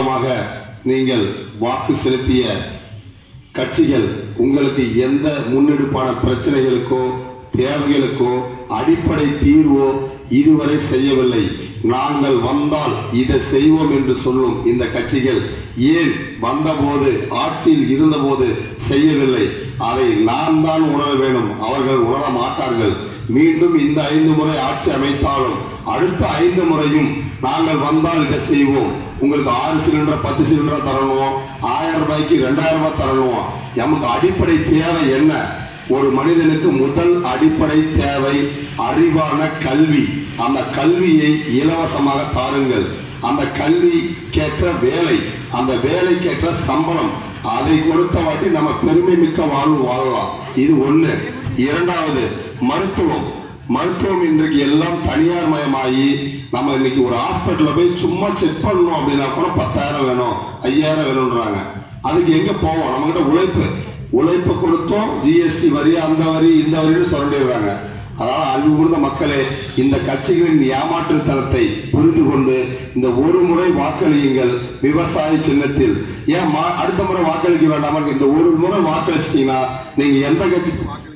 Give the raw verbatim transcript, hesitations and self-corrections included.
காலமாக நீங்கள் வாக்கு செலுத்திய கட்சிகள் உங்களுக்கு எந்த முன்னெடுப்பான பிரச்சனைகளுக்கோ தேவைகளுக்கோ அடிப்படை தீர்வோ இதுவரை செய்யவில்லை. நாங்கள் வந்தால் இதை செய்வோம் என்று சொல்லும் இந்த கட்சிகள் ஏன் வந்தபோது ஆட்சியில் இருந்தபோது செய்யவில்லை? அதை நான் தான் உணர வேண்டும், அவர்கள் உணர மாட்டார்கள். மீண்டும் இந்த ஐந்து முறை ஆட்சி அமைத்தாலும் அடுத்த ஐந்து முறையும் நாங்கள் வந்தால் இதை செய்வோம், உங்களுக்கு ஆறு சிலிண்டர் பத்து சிலிண்டர் தரணும், ஆயிரம் ரூபாய்க்கு ரெண்டாயிரம் ரூபாய் தரணும். நமக்கு அடிப்படை தேவை என்ன? ஒரு மனிதனுக்கு முதல் அடிப்படை தேவை அறிவான கல்வி. அந்த கல்வியை இலவசமாக தாருங்கள். அந்த கல்வி கேட்ட வேலை, அந்த வேலைக்கேற்ற சம்பளம், அதை கொடுத்த வாட்டி நம்ம பெருமை மிக்க வாழ்வு வாழலாம். இது ஒண்ணு. இரண்டாவது, மருத்துவம். மருத்துவம் இன்றைக்கு எல்லாம் தனியார் மயமாகி நம்ம இன்னைக்கு ஒரு ஹாஸ்பிட்டல்ல போய் சும்மா செக் பண்ணணும் அப்படின்னா கூட பத்தாயிரம் வேணும், ஐயாயிரம் வேணும்ன்றாங்க. அதுக்கு எங்க போவோம்? நம்ம கிட்ட உழைப்பு உழைப்பு கொடுத்தோம், ஜிஎஸ்டி வரி, அந்த வரி, இந்த வரின்னு சொல்லிடுறாங்க. அதனால அன்பு கூர்ந்த மக்களே, இந்த கட்சிகளின் ஏமாற்றுத்தனத்தை புரிந்து கொண்டு இந்த ஒரு முறை வாக்களியுங்கள் விவசாய சின்னத்தில். ஏன் அடுத்த முறை வாக்களிக்க வேண்டாமா? இந்த ஒரு முறை வாக்களிச்சிட்டீங்கன்னா நீங்க எந்த கட்சிக்கு